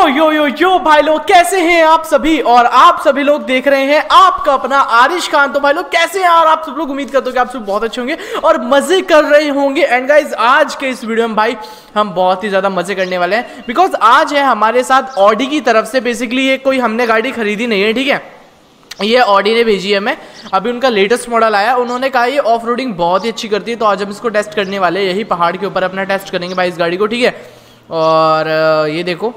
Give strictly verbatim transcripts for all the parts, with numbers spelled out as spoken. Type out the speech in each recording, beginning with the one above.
यो यो यो भाई लोग कैसे हैं आप सभी। और आप सभी लोग देख रहे हैं आपका अपना आरिश खान। तो भाई लोग कैसे हैं यार आप सब लोग, उम्मीद करते हो कि आप सब बहुत अच्छे होंगे और मजे कर रहे होंगे। एंड गाइज आज के इस वीडियो में भाई हम बहुत ही ज्यादा मजे करने वाले हैं, बिकॉज आज है हमारे साथ ऑडी की तरफ से। बेसिकली ये कोई हमने गाड़ी खरीदी नहीं है, ठीक है, ये ऑडी ने भेजी है। मैं अभी उनका लेटेस्ट मॉडल आया, उन्होंने कहा ये ऑफ रोडिंग बहुत ही अच्छी करती है, तो आज हम इसको टेस्ट करने वाले हैं। यही पहाड़ के ऊपर अपना टेस्ट करेंगे भाई इस गाड़ी को, ठीक है। और ये देखो,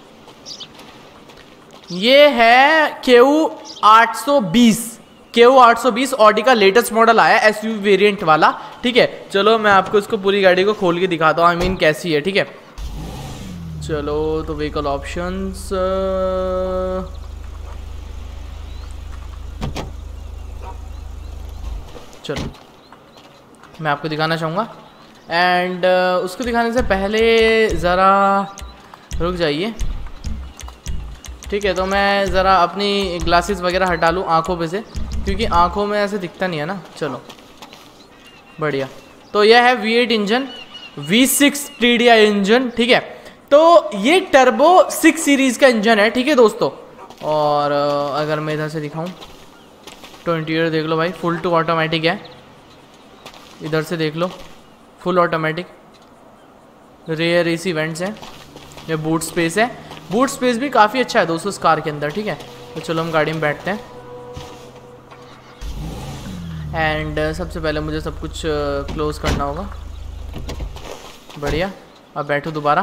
ये है केयू आठ सौ बीस, केयू आठ सौ बीस ऑडी का लेटेस्ट मॉडल आया, एसयूवी वेरिएंट वाला, ठीक है। चलो मैं आपको इसको पूरी गाड़ी को खोल के दिखाता हूँ, आई मीन कैसी है, ठीक है। चलो तो व्हीकल ऑप्शंस, चलो मैं आपको दिखाना चाहूँगा। एंड uh, उसको दिखाने से पहले ज़रा रुक जाइए, ठीक है। तो मैं ज़रा अपनी ग्लासेस वगैरह हटा लूँ आँखों पे से, क्योंकि आँखों में ऐसे दिखता नहीं है ना। चलो बढ़िया। तो यह है V eight engine, V six T D I engine, ठीक है। तो ये टर्बो सिक्स सीरीज़ का इंजन है, ठीक है दोस्तों। और uh, अगर मैं इधर से दिखाऊँ तो इंटीरियर देख लो भाई, फुल टू ऑटोमेटिक है। इधर से देख लो, full automatic, rear AC vents हैं, ये बूट स्पेस है। बूट स्पेस भी काफ़ी अच्छा है दोस्तों इस कार के अंदर, ठीक है। तो चलो हम गाड़ी में बैठते हैं। एंड uh, सबसे पहले मुझे सब कुछ क्लोज uh, करना होगा। बढ़िया, अब बैठो दोबारा।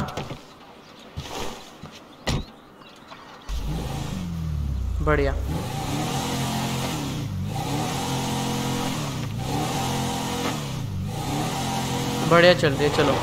बढ़िया, बढ़िया चल रही है। चलो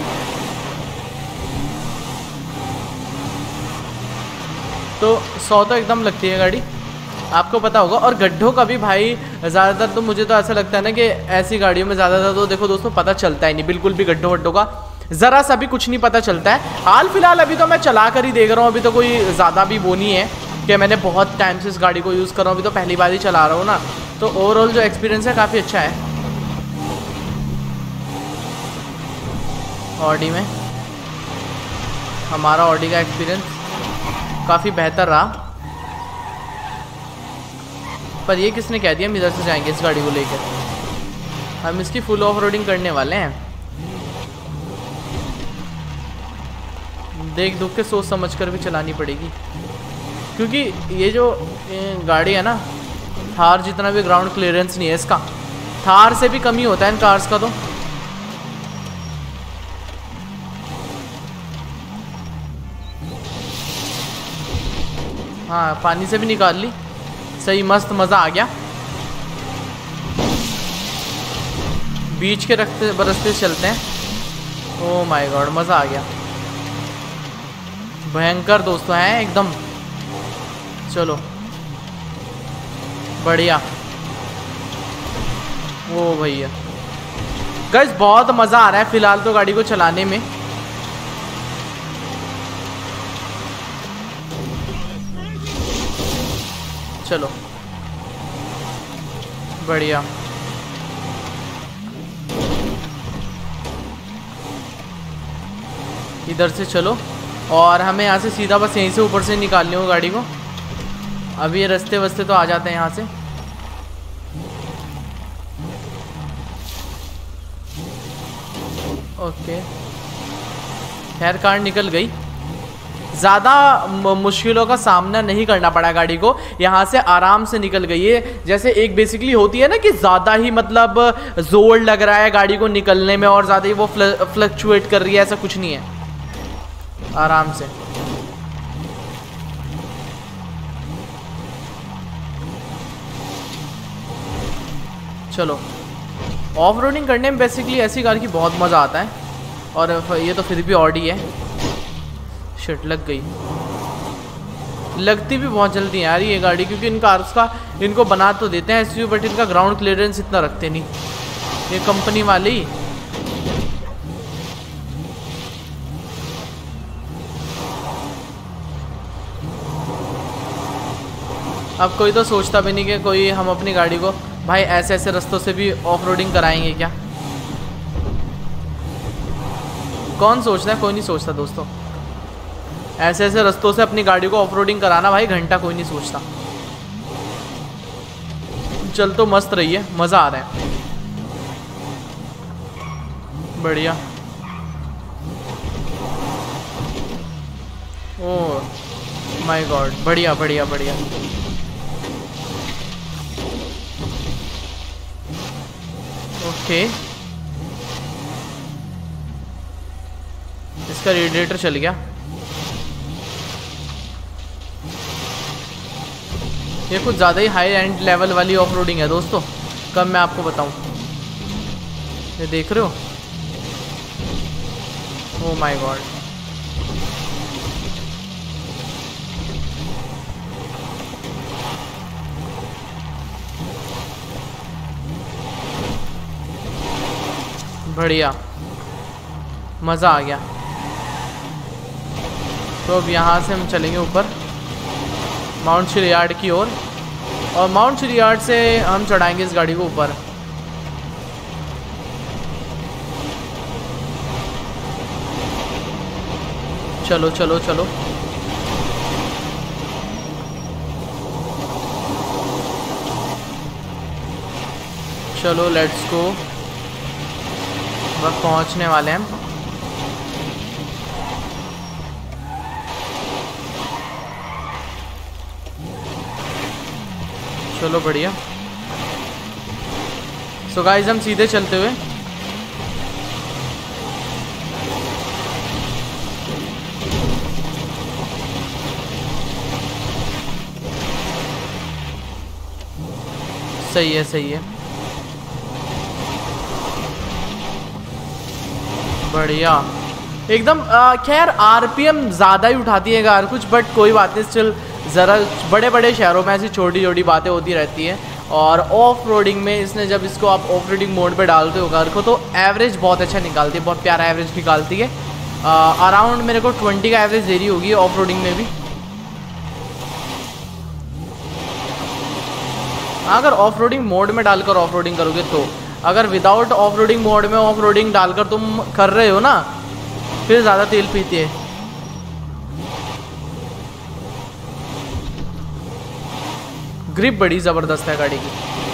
तो सौ तो एकदम लगती है गाड़ी, आपको पता होगा। और गड्ढों का भी भाई ज़्यादातर तो मुझे तो ऐसा लगता है ना कि ऐसी गाड़ियों में ज़्यादातर तो देखो दोस्तों पता चलता ही नहीं, बिल्कुल भी गड्ढों वड्ढों का ज़रा सा भी कुछ नहीं पता चलता है। हाल फिलहाल अभी तो मैं चला कर ही देख रहा हूँ, अभी तो कोई ज़्यादा भी वो नहीं है कि मैंने बहुत टाइम से इस गाड़ी को यूज़ कर रहा हूँ, अभी तो पहली बार ही चला रहा हूँ ना। तो ओवरऑल जो एक्सपीरियंस है काफ़ी अच्छा है ऑडी में। हमारा ऑडी का एक्सपीरियंस काफ़ी बेहतर रहा। पर ये किसने कह दिया हम इधर से जाएंगे इस गाड़ी को लेकर, हम इसकी फुल ऑफ रोडिंग करने वाले हैं। देख दुख के सोच समझ कर भी चलानी पड़ेगी, क्योंकि ये जो गाड़ी है ना, थार जितना भी ग्राउंड क्लियरेंस नहीं है इसका, थार से भी कम ही होता है इन कार्स का। तो हाँ, पानी से भी निकाल ली, सही मस्त मज़ा आ गया। बीच के रखते बरसते चलते हैं। ओह माय गॉड, मज़ा आ गया, भयंकर दोस्तों हैं एकदम। चलो बढ़िया। ओ भैया गाइस बहुत मज़ा आ रहा है फिलहाल तो गाड़ी को चलाने में। चलो बढ़िया। इधर से चलो, और हमें यहाँ से सीधा बस यहीं से ऊपर से निकालनी हो गाड़ी को। अभी ये रास्ते वस्ते तो आ जाते हैं यहाँ से। ओके, खैर कार निकल गई, ज़्यादा मुश्किलों का सामना नहीं करना पड़ा गाड़ी को, यहाँ से आराम से निकल गई है। जैसे एक बेसिकली होती है ना कि ज़्यादा ही मतलब जोर लग रहा है गाड़ी को निकलने में और ज़्यादा ही वो फ्लक्चुएट कर रही है, ऐसा कुछ नहीं है, आराम से। चलो ऑफ रोडिंग करने में बेसिकली ऐसी कार की बहुत मज़ा आता है। और ये तो फिर भी ऑडी है, शिट लग गई, लगती भी बहुत जल्दी है यार ये गाड़ी, क्योंकि इन कार्स का इनको बना तो देते हैं एसयूवी, बट इनका ग्राउंड क्लियरेंस इतना रखते नहीं ये कंपनी वाले ही। अब कोई तो सोचता भी नहीं कि कोई हम अपनी गाड़ी को भाई ऐसे ऐसे रास्तों से भी ऑफ रोडिंग कराएंगे क्या। कौन सोचता है, कोई नहीं सोचता दोस्तों। ऐसे ऐसे रास्तों से अपनी गाड़ी को ऑफ रोडिंग कराना भाई घंटा कोई नहीं सोचता। चल तो मस्त रही है, मज़ा आ रहा है। बढ़िया। ओह माय गॉड, बढ़िया बढ़िया बढ़िया। ओके, इसका रेडिएटर चल गया। ये कुछ ज़्यादा ही हाई एंड लेवल वाली ऑफ रोडिंग है दोस्तों, कब मैं आपको बताऊं। ये देख रहे हो, ओह माय गॉड। बढ़िया, मज़ा आ गया। तो अब यहाँ से हम चलेंगे ऊपर माउंट चिलियार्ड की ओर, और, और माउंट चिलियार्ड से हम चढ़ाएंगे इस गाड़ी को ऊपर। चलो चलो चलो, चलो लेट्स गो। बस पहुंचने वाले हैं हम। चलो बढ़िया। सो गाइस हम सीधे चलते हुए सही है सही है, बढ़िया एकदम। खैर आरपीएम ज़्यादा ही उठाती है कार कुछ, बट कोई बात नहीं, स्टिल ज़रा बड़े बड़े शहरों में ऐसी छोटी छोटी बातें होती रहती हैं। और ऑफ रोडिंग में इसने जब इसको आप ऑफ रोडिंग मोड पे डालते हो कार को, तो एवरेज बहुत अच्छा निकालती है, बहुत प्यारा एवरेज निकालती है। अराउंड मेरे को ट्वेंटी का एवरेज दे रही होगी ऑफ रोडिंग में भी। अगर ऑफ रोडिंग मोड में डालकर ऑफ रोडिंग करोगे तो, अगर विदाउट ऑफ रोडिंग मोड में ऑफ रोडिंग डालकर तुम कर रहे हो ना, फिर ज़्यादा तेल पीती है। ग्रिप बड़ी ज़बरदस्त है गाड़ी की,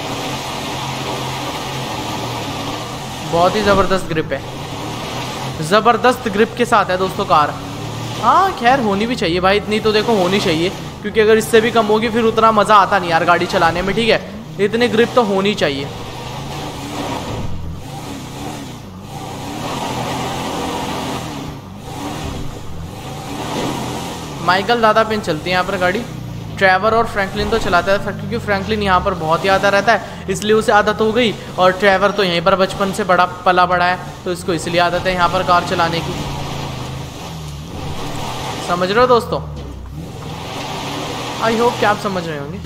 बहुत ही ज़बरदस्त ग्रिप है, ज़बरदस्त ग्रिप के साथ है दोस्तों कार। हाँ खैर होनी भी चाहिए भाई, इतनी तो देखो होनी चाहिए, क्योंकि अगर इससे भी कम होगी फिर उतना मज़ा आता नहीं यार गाड़ी चलाने में, ठीक है। इतनी ग्रिप तो होनी चाहिए। माइकल दादा पिन चलती है यहाँ पर गाड़ी। ट्रेवर और फ्रैंकलिन तो चलाता है, क्योंकि फ्रैंकलिन यहाँ पर बहुत ही आता रहता है, इसलिए उसे आदत हो गई। और ट्रेवर तो यहीं पर बचपन से बड़ा पला बड़ा है, तो इसको इसलिए आदत है यहाँ पर कार चलाने की। समझ रहे हो दोस्तों? आई होप कि आप समझ रहे होंगे।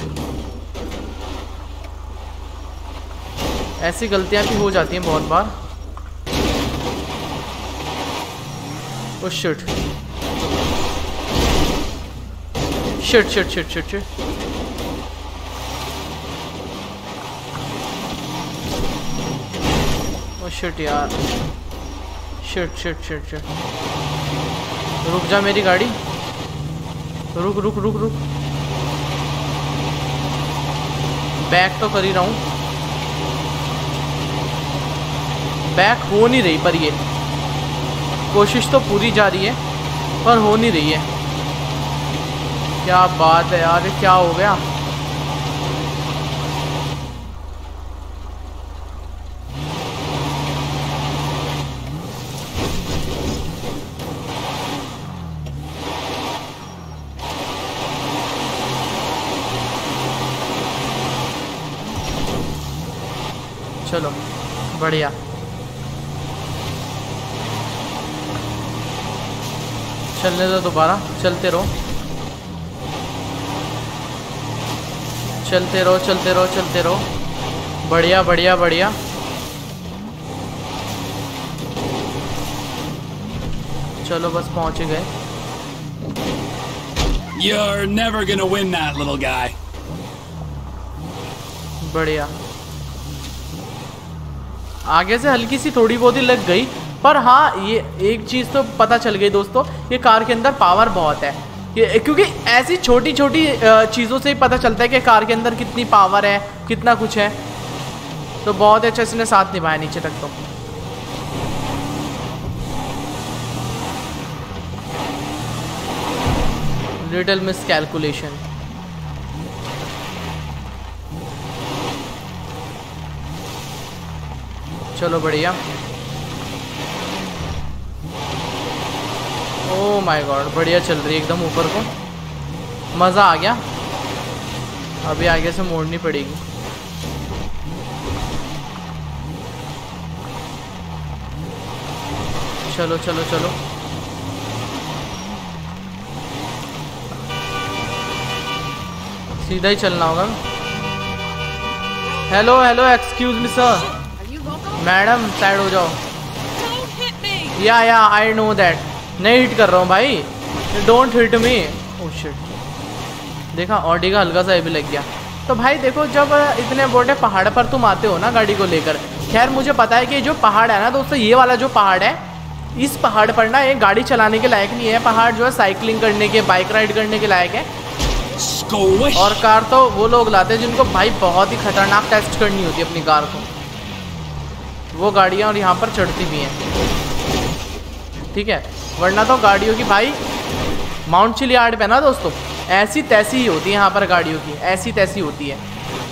ऐसी गलतियाँ भी हो जाती हैं बहुत बार। Oh shit shit shit shit shit shit oh shit यार, शिट शिट शिट शिट। रुक जा मेरी गाड़ी, रुक रुक रुक रुक। बैक तो कर ही रहा हूँ, बैक हो नहीं रही, पर ये कोशिश तो पूरी जा रही है, पर हो नहीं रही है। क्या बात है यार, क्या हो गया? चलो बढ़िया। चलने दो, दोबारा चलते रहो चलते रहो चलते रहो चलते रहो। बढ़िया बढ़िया बढ़िया। चलो बस पहुंच गए। You're never gonna win that, little guy. बढ़िया। आगे से हल्की सी थोड़ी बहुत ही लग गई, पर हाँ ये एक चीज़ तो पता चल गई दोस्तों, ये कार के अंदर पावर बहुत है। ये क्योंकि ऐसी छोटी छोटी चीज़ों से ही पता चलता है कि कार के अंदर कितनी पावर है, कितना कुछ है। तो बहुत अच्छा इसने साथ निभाया नीचे तक। तो लिटिल मिस कैलकुलेशन। चलो बढ़िया। ओह माय गॉड, बढ़िया चल रही है एकदम ऊपर को, मज़ा आ गया। अभी आगे से मोड़नी पड़ेगी। चलो चलो चलो, सीधा ही चलना होगा। Hello hello, excuse me sir. Madam side हो जाओ। Yeah yeah I know that, नहीं हिट कर रहा हूँ भाई, don't hit me. Oh shit, देखा ऑडी का हल्का सा भी लग गया। तो भाई देखो, जब इतने बड़े पहाड़ पर तुम आते हो ना गाड़ी को लेकर, खैर मुझे पता है कि जो पहाड़ है ना दोस्तों, ये वाला जो पहाड़ है, इस पहाड़ पर ना ये गाड़ी चलाने के लायक नहीं है। पहाड़ जो है साइकिलिंग करने के, बाइक राइड करने के लायक है। और कार तो वो लोग लाते हैं जिनको भाई बहुत ही खतरनाक टेस्ट करनी होती है अपनी कार को, वो गाड़ियाँ और यहाँ पर चढ़ती भी हैं, ठीक है। वरना तो गाड़ियों की भाई माउंट चिलियार्ड पे ना दोस्तों ऐसी तैसी ही होती है, यहाँ पर गाड़ियों की ऐसी तैसी होती है।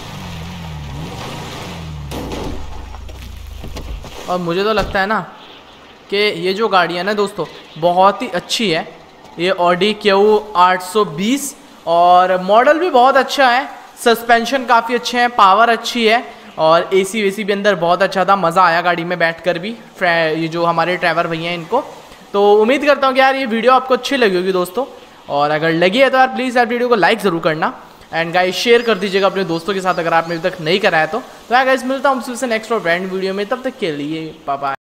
और मुझे तो लगता है ना कि ये जो गाड़ियाँ ना दोस्तों बहुत ही अच्छी है। ये ऑडी क्यू आठ सौ बीस और मॉडल भी बहुत अच्छा है, सस्पेंशन काफ़ी अच्छे हैं, पावर अच्छी है और एसी वेसी भी अंदर बहुत अच्छा था। मज़ा आया गाड़ी में बैठकर भी, ये जो हमारे ड्राइवर भैया हैं इनको। तो उम्मीद करता हूँ कि यार ये वीडियो आपको अच्छी लगी होगी दोस्तों, और अगर लगी है तो यार प्लीज़ यार वीडियो को लाइक ज़रूर करना एंड गाइस शेयर कर दीजिएगा अपने दोस्तों के साथ अगर आपने अभी तक नहीं कराया तो। तो यार गाइस मिलता हूँ आपसे नेक्स्ट और ब्रांड वीडियो में, तब तक के लिए बाय बाय।